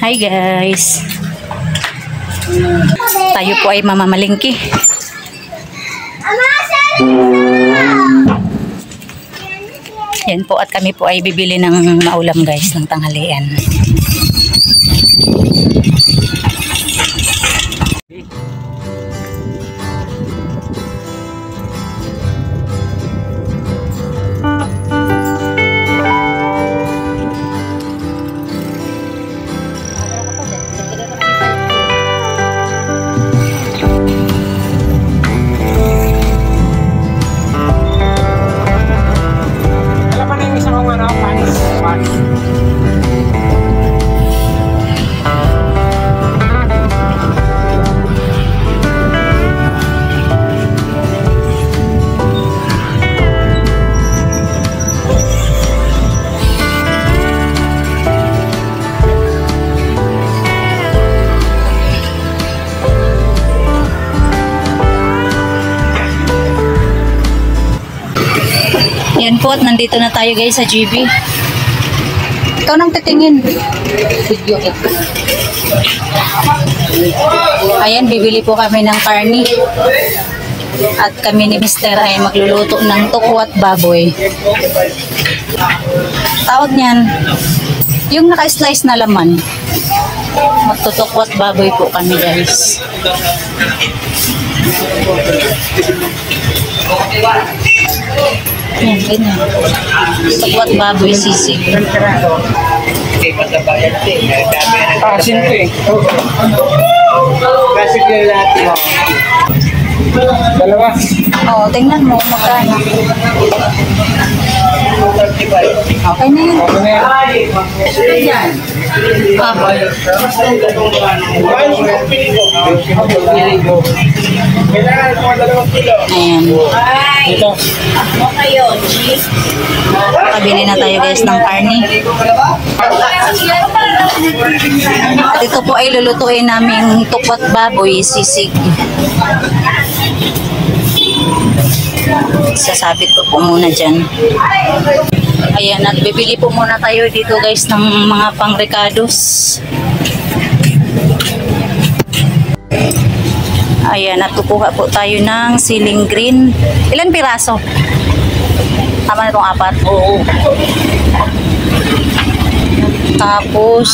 Hi guys. Tayo po ay mamamalingki. Yan po at kami po ay bibili ng maulam guys ng tanghalian. Yan po at nandito na tayo guys sa GB. Ikaw nang titingin. Video ito. Ayan, bibili po kami ng karni. At kami ni Mr. ay magluluto ng tukwat baboy. Tawag niyan, yung naka-slice na laman. Magtutukwat baboy po kami guys. Yan, ganyan. Tukwat baboy sisig. Asin ko eh. Kasi kaya lahat mo. Dalawa. Oo, tingnan mo magkano. Okay na yun. Okay na yan. Kailangan mga 2 kilo. Ayan. Ito. Kabili na tayo guys ng karni. At ito po ay lulutuin namin tukwat baboy sisig. Sasabit ko po muna dyan. Ayan, at bibili po muna tayo dito guys ng mga pang-recados. Ayan, at kukuha po tayo ng siling green. Ilan piraso? Tama na itong 4? Oo. Tapos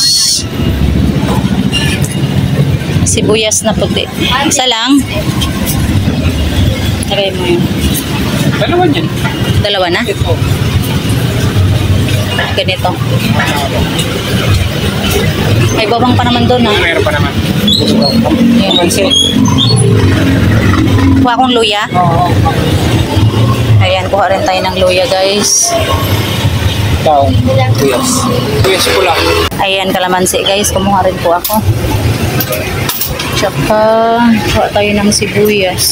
sibuyas na puti. Isa lang? Try mo yun. Dalawa yan. Dalawa na? Ito. Ganito. May bawang pa naman doon ha. Meron pa naman. Ayan. Pansin. Kuha akong luya. Oo. Ayan, kuha rin tayo ng luya guys. Taong. Tuyas. Tuyas pula. Ayan, kalamansi guys. Kumuha rin po ako. Tsaka, kuha tayo ng sibuyas.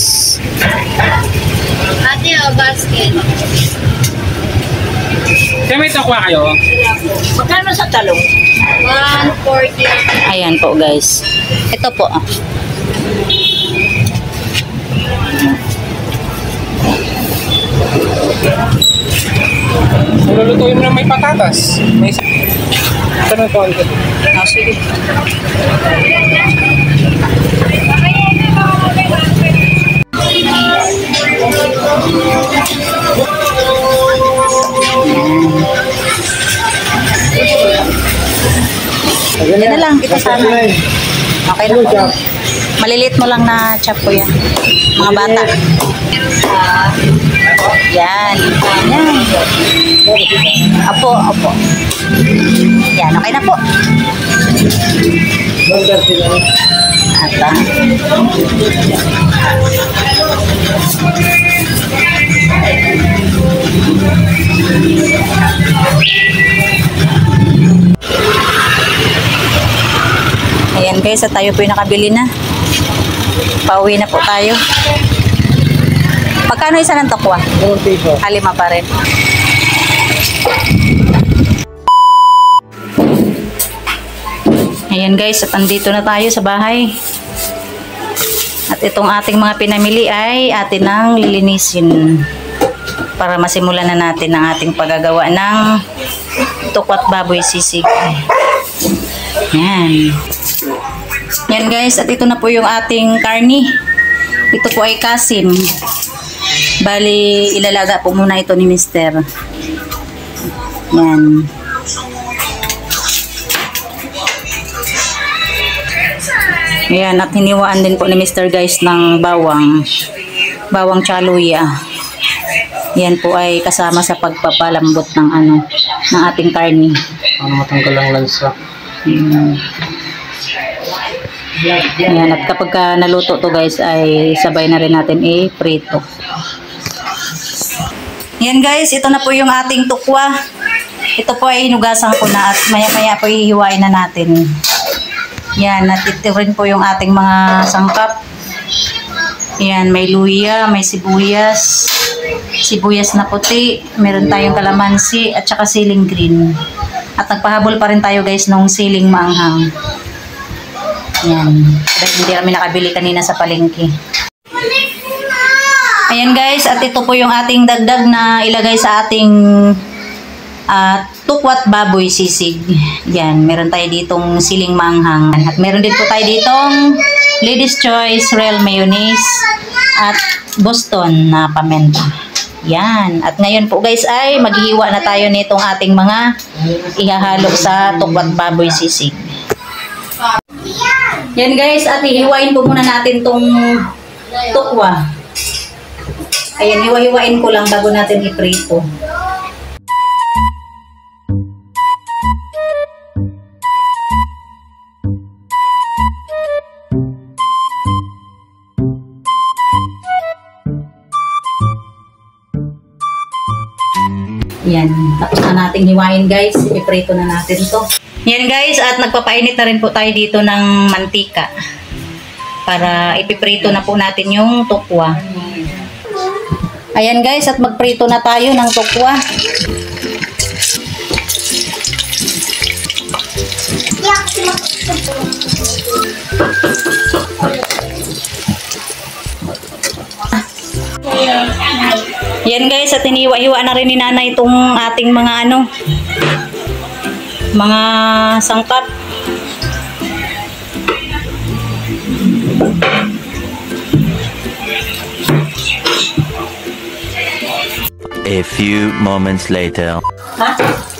Ate, basket. Kaya may takwa kayo? Magkano sa talong? 140. Ayan po guys. Ito po. Lulutuin mo na may patatas. May isa. Ito na ito. Oh, sige. Yan na lang, kita sana. Okay na po. Maliliit mo lang na chop ko yan. Mga bata. Yan. Yan. Apo, apo. Yan, okay na po. Ata. Ayan guys, at tayo po yung nakabili na. Pauwi na po tayo. Magkano isa ng tokwa? 4 peso. 5 pa rin. Ayan guys, at andito na tayo sa bahay. At itong ating mga pinamili ay atin nang lilinisin. para masimulan na natin ang ating paggagawa ng tukwat baboy sisig. Yan. Yan guys, at ito na po yung ating karni. Ito po ay kasim. Bali, ilalaga po muna ito ni Mister. Yan. Ayan, at hiniwaan din po ni Mister guys ng bawang. Bawang chaluya. Yan po ay kasama sa pagpapalambot ng ng ating karni. Ano matanggal ang lansa? Yan, at kapag naluto to guys ay sabay na rin natin i-prito. Yan guys, ito na po yung ating tukwa. Ito po ay hinugasan ko na at maya-maya po ihiwain na natin. Yan, at ito rin po yung ating mga sangkap. Yan, may luya, may sibuyas, sibuyas na puti, meron tayong kalamansi at saka siling green. At nagpahabol pa rin tayo guys nung siling maanghang. Yan, dahil hindi kami nakabili kanina sa palengke. Ayan guys, at ito po yung ating dagdag na ilagay sa ating tukwat baboy sisig. Yan, meron tayo ditong siling maanghang. At meron din po tayo ditong Lady's Choice Real Mayonnaise at Boston na paminta. Yan. At ngayon po guys ay maghihiwa na tayo nitong ating mga ihahalo sa tukwat baboy sisig. Yan guys, at hihiwain po muna natin tong tukwa. Ayan, hiwa-hiwain ko lang bago natin iprito. Yan, tapos na nating hiwain guys. Iprito na natin to. Yan guys, at nagpapainit na rin po tayo dito ng mantika. Para ipiprito na po natin yung tukwa. Ayan guys, at magprito na tayo ng tukwa. Yan guys, at iniwa-hiwa na rin ni nanay itong ating mga mga sangkap. A few moments later. Ha?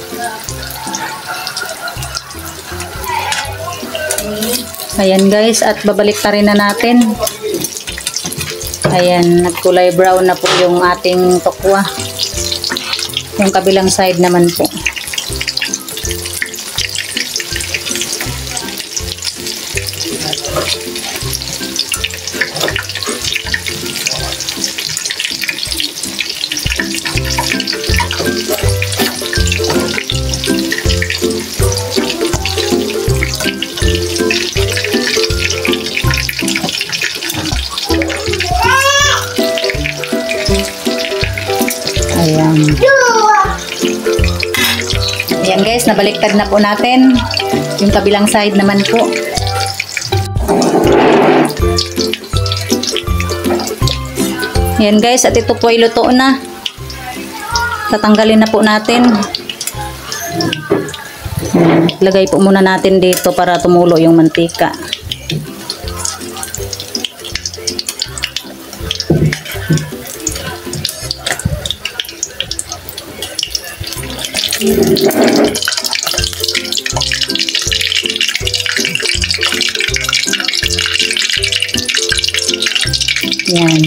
Ayan guys, at babalik na rin na natin. Ayan, nagkulay brown na po yung ating tukwa. Yung kabilang side naman po. Ayan. Ayan guys, nabaliktad na po natin. Yung kabilang side naman po. Ayan guys, at ito po ay luto na. Tatanggalin na po natin. Lagay po muna natin dito para tumulo yung mantika. Yan.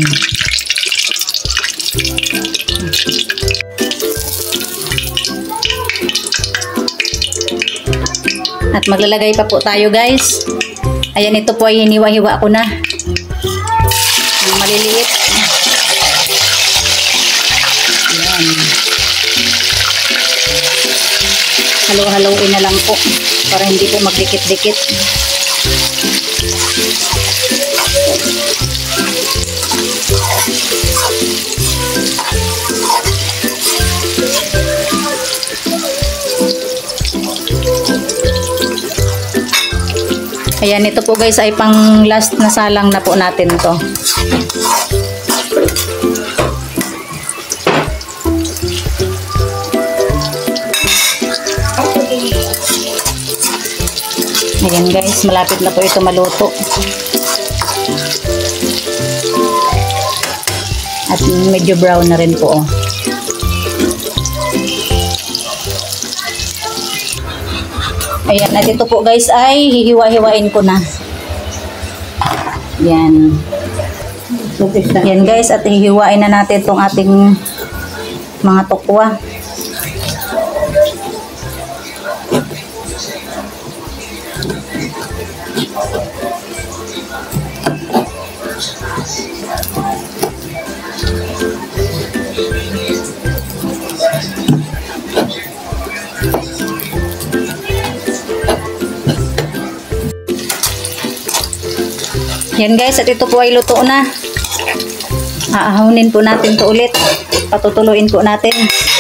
At maglalagay pa po tayo guys. Ayan, ito po ay hiniwa-hiwa ko na. Yung maliliit. Ayan. Halo-haloin na lang po para hindi po magdikit-dikit. Ayan, ito po guys ay pang last na salang na po natin to. Ayan guys, malapit na po ito maluto. At medyo brown na rin po. Ayan, at ito po guys ay hihiwa-hiwain ko na. Yan. Yan guys, at hihiwain na natin itong ating mga tokwa. Yan guys, at ito po ay luto na. Aahunin po natin to ulit. Patutuluin po natin.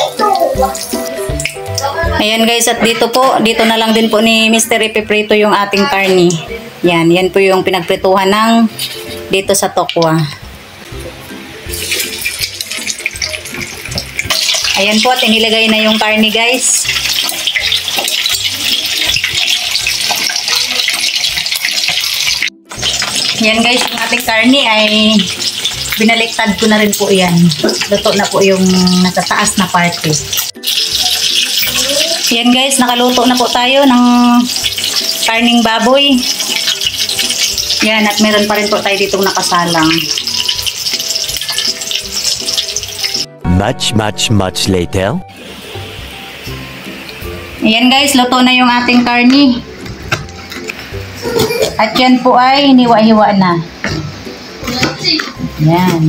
Ayan guys, at dito na lang din po ni Mr. ipiprito yung ating karni. Yan po yung pinagprituhan ng dito sa tokwa. Ayan po, at inilagay na yung karni guys. Yan guys, yung ating karni ay binaliktad ko na rin po yan. Luto na po yung nasa taas na parte. Yan guys, nakaluto na po tayo ng karning baboy. Yan, at meron pa rin po tayo ditong nakasalang. Much later. Yan guys, luto na yung ating karni. At yan po ay hiniwa-hiwa na. Yan.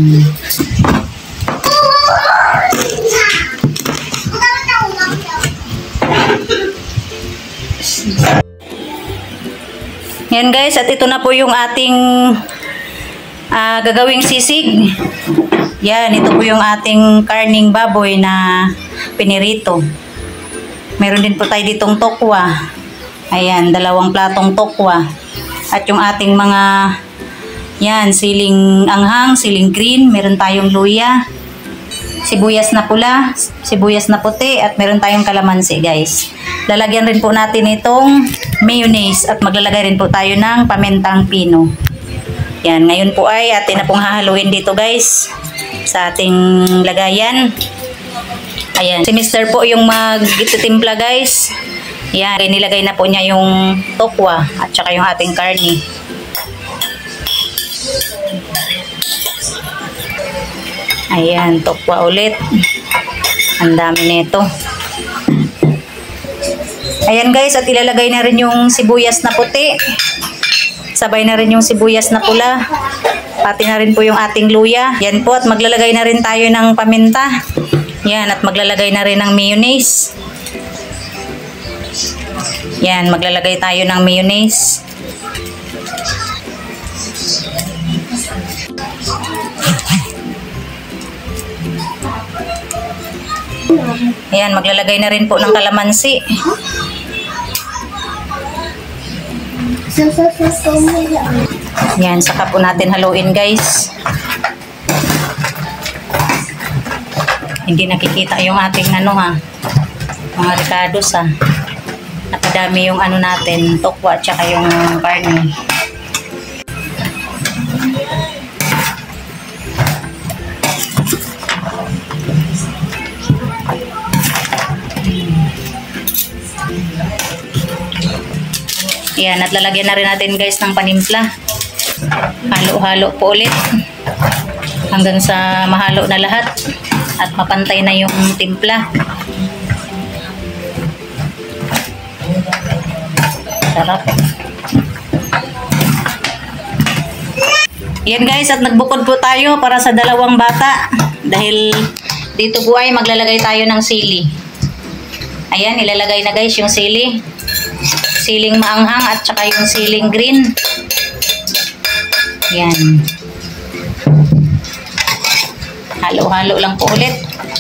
Yan guys, at ito na po yung ating gagawing sisig. Yan, ito po yung ating karning baboy na pinirito. Meron din po tayo ditong tokwa. Ayan, 2 platong tokwa. At yung ating mga yan, siling anghang, siling green, meron tayong luya, sibuyas na pula, sibuyas na puti, at meron tayong kalamansi guys. Lalagyan rin po natin itong mayonnaise at maglalagay rin po tayo ng pamintang pino. Yan, ngayon po ay atin na pong hahaluin dito guys sa ating lagayan. Ayan, si Mr. po yung mag-ititimpla guys. Yan, nilagay na po niya yung tokwa at saka yung ating karni. Ayan, tokwa ulit. Ang dami nito. Ayan guys, at ilalagay na rin yung sibuyas na puti. Sabay na rin yung sibuyas na pula. Pati na rin po yung ating luya. Yan po, at maglalagay na rin tayo ng paminta. Yan, at maglalagay na rin ng mayonnaise. Yan, maglalagay tayo ng mayonnaise. Yan, maglalagay na rin po ng kalamansi. Yan, saka po natin haluin guys. Hindi nakikita yung ating mga ricados Nakadami yung natin, tokwa at saka yung karne. Yan, at lalagyan na rin natin guys ng panimpla. Halo-halo po ulit hanggang sa mahalo na lahat at mapantay na yung timpla. Sarap. Yan guys, at nagbukod po tayo para sa 2 bata dahil dito po ay maglalagay tayo ng sili. Ayan, ilalagay na guys yung sili. Siling maanghang at saka yung siling green. Yan. Halo-halo lang po ulit.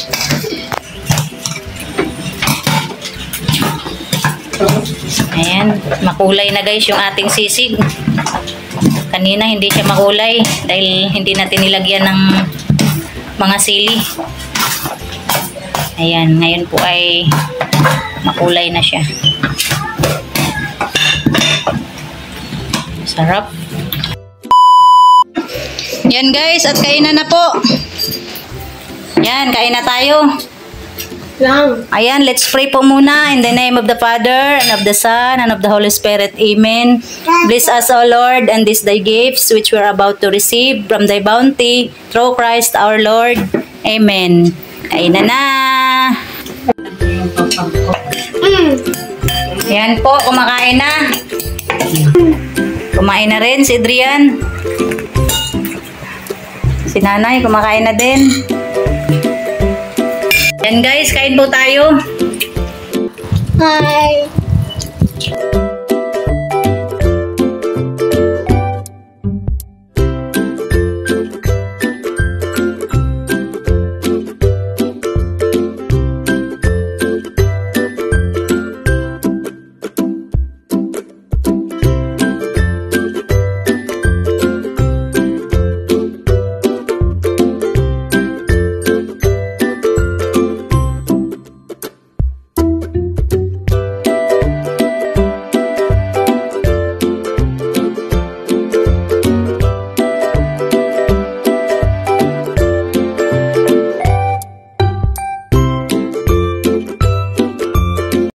Ayan, makulay na guys yung ating sisig. Kanina hindi siya makulay dahil hindi natin nilagyan ng mga sili. Ayan, ngayon po ay makulay na siya. Sarap. Yan guys, at kainan na po. Yan, kain na tayo. Ayan, let's pray po muna in the name of the Father, and of the Son, and of the Holy Spirit. Amen. Bless us, O Lord, and these thy gifts, which we are about to receive from thy bounty, through Christ our Lord. Amen. Kain na. Yan po, kumakain na. Kumain na rin si Adrian. Si nanay, kumakain na din. Yan guys, kain po tayo. Hi.